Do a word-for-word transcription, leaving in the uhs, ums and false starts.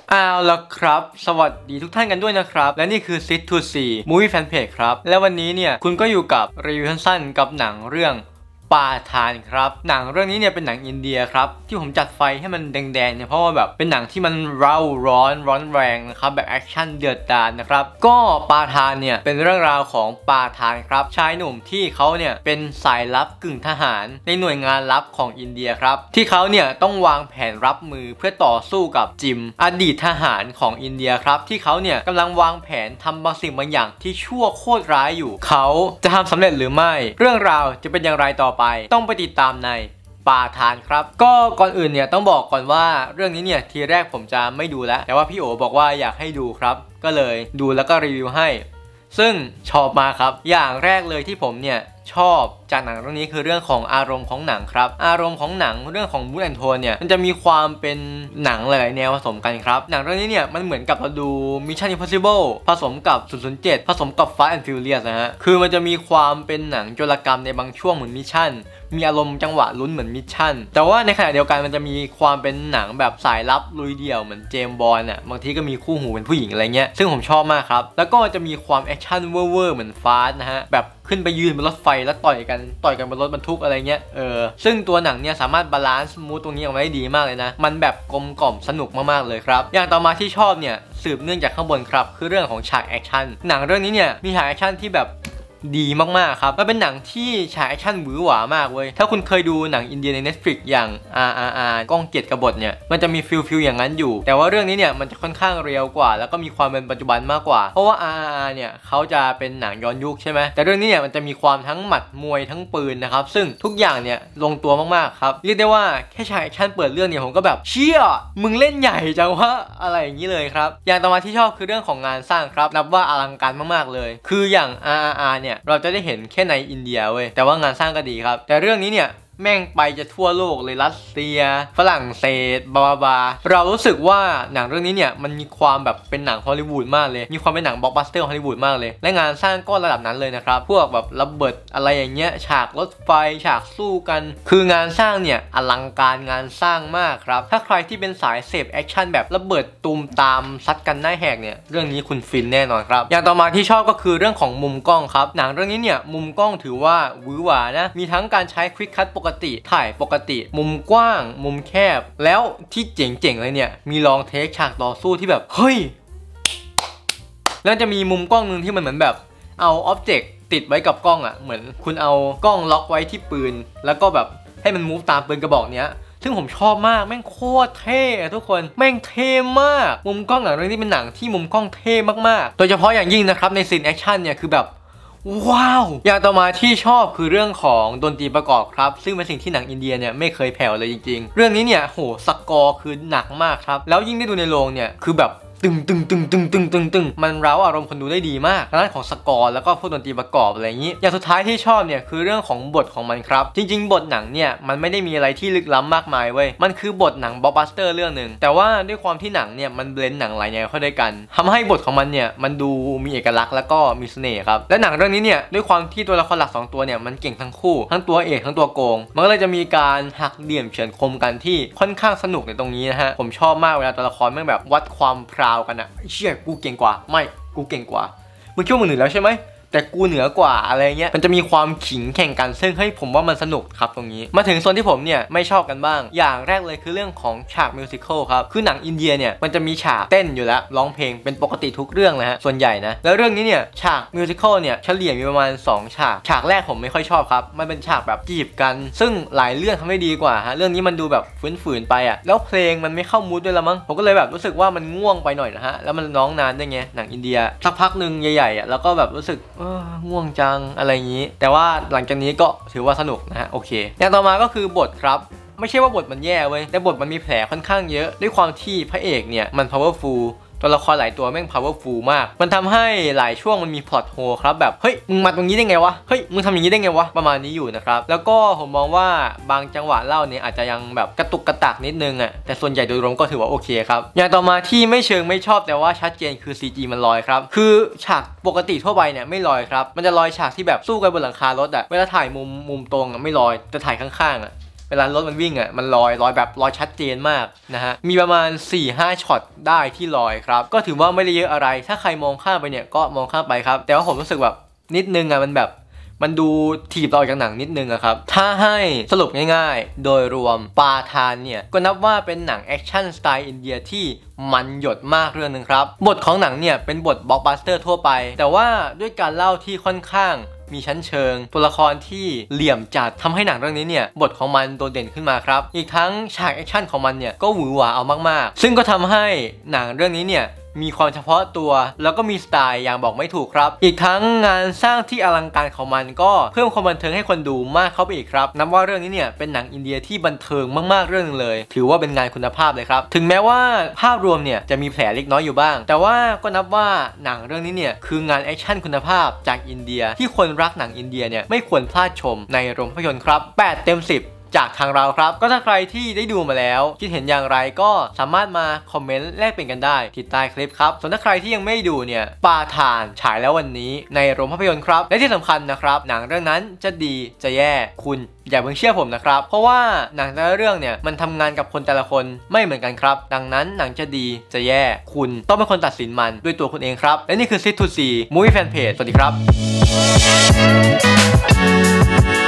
เอาละครับสวัสดีทุกท่านกันด้วยนะครับและนี่คือ Sit to See Movie Fan Page ครับและวันนี้เนี่ยคุณก็อยู่กับรีวิวสั้นๆกับหนังเรื่องปาทานครับหนังเรื่องนี้เนี่ยเป็นหนังอินเดียครับที่ผมจัดไฟให้มันแดงๆเนี่ยเพราะว่าแบบเป็นหนังที่มันเร่าร้อนร้อนแรงนะครับแบบแอคชั่นเดือดดาลนะครับก็ปาทานเนี่ยเป็นเรื่องราวของปาทานครับชายหนุ่มที่เขาเนี่ยเป็นสายลับกึ่งทหารในหน่วยงานลับของอินเดียครับที่เขาเนี่ยต้องวางแผนรับมือเพื่อต่อสู้กับจิมอดีตทหารของอินเดียครับที่เขาเนี่ยกำลังวางแผนทำบางสิ่งบางอย่างที่ชั่วโคตรร้ายอยู่เขาจะทำสำเร็จหรือไม่เรื่องราวจะเป็นอย่างไรต่อไปต้องไปติดตามในปาทานครับก็ก่อนอื่นเนี่ยต้องบอกก่อนว่าเรื่องนี้เนี่ยทีแรกผมจะไม่ดูแล้วแต่ว่าพี่โอบอกว่าอยากให้ดูครับก็เลยดูแล้วก็รีวิวให้ซึ่งชอบมาครับอย่างแรกเลยที่ผมเนี่ยชอบจากหนังเรื่องนี้คือเรื่องของอารมณ์ของหนังครับอารมณ์ของหนังเรื่องของมูดแอนโทนเนี่ยมันจะมีความเป็นหนังหลายๆแนวผสมกันครับหนังเรื่องนี้เนี่ยมันเหมือนกับเราดู Mission Impossible ผสมกับ ศูนย์ ศูนย์ เจ็ด ผสมกับ Fast and Furious นะฮะคือมันจะมีความเป็นหนังโจรกรรมในบางช่วงเหมือนมิชชั่นมีอารมณ์จังหวะลุ้นเหมือนมิชชั่นแต่ว่าในขณะเดียวกันมันจะมีความเป็นหนังแบบสายลับลุยเดี่ยวเหมือนเจมส์บอนด์อ่ะบางทีก็มีคู่หูเป็นผู้หญิงอะไรเงี้ยซึ่งผมชอบมากครับแล้วก็จะมีความแอคชั่นเวอร์ๆเหมือนฟาสนะฮะแบบขึ้นไปยืนบนรถไฟแล้วต่อยกันต่อยกันบนรถบรรทุกอะไรเงี้ยเออซึ่งตัวหนังเนี่ยสามารถบาลานซ์มูดตรงนี้ออกมาได้ดีมากเลยนะมันแบบกลมกล่อมสนุกมากๆเลยครับอย่างต่อมาที่ชอบเนี่ยสืบเนื่องจากข้างบนครับคือเรื่องของฉากแอคชั่นหนังเรื่องนี้เนี่ยมีฉากแอคชั่นที่แบบดีมากๆครับมันเป็นหนังที่ฉากแอคชั่นหวือหวามากเว้ยถ้าคุณเคยดูหนังอินเดียใน Netflix อย่าง อาร์ อาร์ อาร์ ก้องเกียรติกบฏเนี่ยมันจะมีฟิลฟิลอย่างนั้นอยู่แต่ว่าเรื่องนี้เนี่ยมันจะค่อนข้างเรียวกว่าแล้วก็มีความเป็นปัจจุบันมากกว่าเพราะว่า อาร์ อาร์ อาร์ เนี่ยเขาจะเป็นหนังย้อนยุคใช่ไหมแต่เรื่องนี้เนี่ยมันจะมีความทั้งหมัดมวยทั้งปืนนะครับซึ่งทุกอย่างเนี่ยลงตัวมากๆครับเรียกได้ว่าแค่ฉากแอคชั่นเปิดเรื่องเนี่ยผมก็แบบเชี่ยมึงเล่นใหญ่จังวะอะไรอย่างนี้เลยครับอย่างต่อมาที่ชอบคือเรื่องของงานสร้างครับนับว่าอลังการมากๆเลยคืออย่าง อาร์ อาร์ อาร์ เนี่ยเราจะได้เห็นแค่ในอินเดียเว้ยแต่ว่างานสร้างก็ดีครับแต่เรื่องนี้เนี่ยแม่งไปจะทั่วโลกเลยรัสเซียฝรั่งเศสบาบาเรารู้สึกว่าหนังเรื่องนี้เนี่ยมันมีความแบบเป็นหนังฮอลลีวูดมากเลยมีความเป็นหนังบล็อกบัสเตอร์ฮอลลีวูดมากเลยและงานสร้างก็ระดับนั้นเลยนะครับพวกแบบระเบิดอะไรอย่างเงี้ยฉากรถไฟฉากสู้กันคืองานสร้างเนี่ยอลังการงานสร้างมากครับถ้าใครที่เป็นสายเสพแอคชั่นแบบระเบิดตูมตามซัดกันหน้าแหกเนี่ยเรื่องนี้คุณฟินแน่นอนครับอย่างต่อมาที่ชอบก็คือเรื่องของมุมกล้องครับหนังเรื่องนี้เนี่ยมุมกล้องถือว่าหวือหวานะมีทั้งการใช้ควิกคัทปกติถ่ายปกติมุมกว้างมุมแคบแล้วที่เจ๋งๆเลยเนี่ยมีลองเทคฉากต่อสู้ที่แบบเฮ้ยแล้วจะมีมุมกล้องนึงที่มันเหมือนแบบเอาอ็อบเจกต์ติดไว้กับกล้องอ่ะเหมือนคุณเอากล้องล็อกไว้ที่ปืนแล้วก็แบบให้มันมูฟตามปืนกระบอกเนี้ยซึ่งผมชอบมากแม่งโคตรเท่ทุกคนแม่งเท่มากมุมกล้องหนังเรื่องนี้เป็นหนังที่มุมกล้องเท่มากๆโดยเฉพาะอย่างยิ่งนะครับในซีนแอคชั่นเนี่ยคือแบบว้าวอย่างต่อมาที่ชอบคือเรื่องของดนตรีประกอบครับซึ่งเป็นสิ่งที่หนังอินเดียเนี่ยไม่เคยแผ่วเลยจริงๆเรื่องนี้เนี่ยโหสกอร์คือหนักมากครับแล้วยิ่งได้ดูในโรงเนี่ยคือแบบตึงตึงตึงตึงตึงตึงตึงมันเร้าอารมณ์คนดูได้ดีมากด้านของสกอร์แล้วก็พวกดนตรีประกอบอะไรอย่างนี้อย่างสุดท้ายที่ชอบเนี่ยคือเรื่องของบทของมันครับจริงๆบทหนังเนี่ยมันไม่ได้มีอะไรที่ลึกล้ำมากมายเว้ยมันคือบทหนังบล็อกบัสเตอร์เรื่องหนึ่งแต่ว่าด้วยความที่หนังเนี่ยมันเบลนด์หนังหลายแนวเข้าด้วยกันทำให้บทของมันเนี่ยมันดูมีเอกลักษณ์แล้วก็มีเสน่ห์ครับและหนังเรื่องนี้เนี่ยด้วยความที่ตัวละครหลักสองตัวเนี่ยมันเก่งทั้งคู่ทั้งตัวเอกทั้งตัวโกงมันก็เลยจะมีการหักเหลี่ยมเฉือนคมกันที่ค่อนข้างสนุกในตรงนี้นะฮะผมชอบมากเวลาตัวละครแม่งแบบวัดความพราวกันอะเชี่ยกูเก่งกว่าไม่กูเก่งกว่ามึงคิดว่ามึงเหนือแล้วใช่ไหมแต่กูเหนือกว่าอะไรเงี้ยมันจะมีความขิงแข่งกันซึ่งให้ผมว่ามันสนุกครับตรงนี้มาถึงโซนที่ผมเนี่ยไม่ชอบกันบ้างอย่างแรกเลยคือเรื่องของฉากมิวสิควลครับคือหนังอินเดียเนี่ยมันจะมีฉากเต้นอยู่แล้วร้องเพลงเป็นปกติทุกเรื่องนะฮะส่วนใหญ่นะแล้วเรื่องนี้เนี่ยฉากมิวสิควลเนี่ยเฉลี่ยมีประมาณสองฉากฉากแรกผมไม่ค่อยชอบครับมันเป็นฉากแบบจีบกันซึ่งหลายเรื่องทำได้ดีกว่าฮะเรื่องนี้มันดูแบบฝืนๆไปอ่ะแล้วเพลงมันไม่เข้ามูดด้วยละมั้งผมก็เลยแบบรู้สึกว่ามันง่วงไปหน่อยนะฮะแล้วมันร้องนานด้วยไงหนังอินเดียสักพักนึงใหญ่ๆอ่ะแล้วก็แบบรู้สึกเออง่วงจังอะไรอย่างนี้แต่ว่าหลังจากนี้ก็ถือว่าสนุกนะฮะโอเคอย่างต่อมาก็คือบทครับไม่ใช่ว่าบทมันแย่เว้ยแต่บทมันมีแผลค่อนข้างเยอะด้วยความที่พระเอกเนี่ยมัน powerful ตัวละครหลายตัวแม่ง powerful มากมันทำให้หลายช่วงมันมี plot hole ครับแบบเฮ้ยมึงมาตรงนี้ได้ไงวะเฮ้ยมึงทำอย่างนี้ได้ไงวะประมาณนี้อยู่นะครับแล้วก็ผมมองว่าบางจังหวะเล่าเนี่ยอาจจะยังแบบกระตุกกระตักนิดนึงอ่ะแต่ส่วนใหญ่โดยรวมก็ถือว่าโอเคครับอย่างต่อมาที่ไม่เชิงไม่ชอบแต่ว่าชัดเจนคือ ซี จี มันลอยครับคือฉากปกติทั่วไปเนี่ยไม่ลอยครับมันจะลอยฉากที่แบบสู้กันบนหลังคารถอ่ะเวลาถ่ายมุมมุมตรงอ่ะไม่ลอยแต่ถ่ายข้างๆอ่ะเวลารถมันวิ่งอ่ะมันลอยลอยแบบลอยชัดเจนมากนะฮะมีประมาณ สี่ห้า ช็อตได้ที่ลอยครับก็ถือว่าไม่ได้เยอะอะไรถ้าใครมองข้ามไปเนี่ยก็มองข้ามไปครับแต่ว่าผมรู้สึกแบบนิดนึงอ่ะมันแบบมันดูถีบเราจากหนังนิดนึงอะครับถ้าให้สรุปง่ายๆโดยรวมปาทานเนี่ยก็นับว่าเป็นหนังแอคชั่นสไตล์อินเดียที่มันหยดมากเรื่องนึงครับบทของหนังเนี่ยเป็นบทบล็อกบัสเตอร์ทั่วไปแต่ว่าด้วยการเล่าที่ค่อนข้างมีชั้นเชิงตัวละครที่เหลี่ยมจัดทำให้หนังเรื่องนี้เนี่ยบทของมันโดดเด่นขึ้นมาครับอีกทั้งฉากแอคชั่นของมันเนี่ยก็หวือหวาเอามากๆซึ่งก็ทำให้หนังเรื่องนี้เนี่ยมีความเฉพาะตัวแล้วก็มีสไตล์อย่างบอกไม่ถูกครับอีกทั้งงานสร้างที่อลังการของมันก็เพิ่มความบันเทิงให้คนดูมากเข้าไปอีกครับนับว่าเรื่องนี้เนี่ยเป็นหนังอินเดียที่บันเทิงมากๆเรื่องนึงเลยถือว่าเป็นงานคุณภาพเลยครับถึงแม้ว่าภาพรวมเนี่ยจะมีแผลเล็กน้อยอยู่บ้างแต่ว่าก็นับว่าหนังเรื่องนี้เนี่ยคืองานแอคชั่นคุณภาพจากอินเดียที่คนรักหนังอินเดียเนี่ยไม่ควรพลาดชมในโรงภาพยนตร์ครับแปดเต็มสิบจากทางเราครับก็ถ้าใครที่ได้ดูมาแล้วคิดเห็นอย่างไรก็สามารถมาคอมเมนต์แลกเปลี่ยนกันได้ที่ใต้คลิปครับส่วนถ้าใครที่ยังไม่ดูเนี่ยปาทานฉายแล้ววันนี้ในโรงภาพยนตร์ครับและที่สำคัญนะครับหนังเรื่องนั้นจะดีจะแย่คุณอย่าเพิ่งเชื่อผมนะครับเพราะว่าหนังแต่ละเรื่องเนี่ยมันทำงานกับคนแต่ละคนไม่เหมือนกันครับดังนั้นหนังจะดีจะแย่คุณต้องเป็นคนตัดสินมันด้วยตัวคุณเองครับและนี่คือ ซิท ทู ซี Movie Fan Page สวัสดีครับ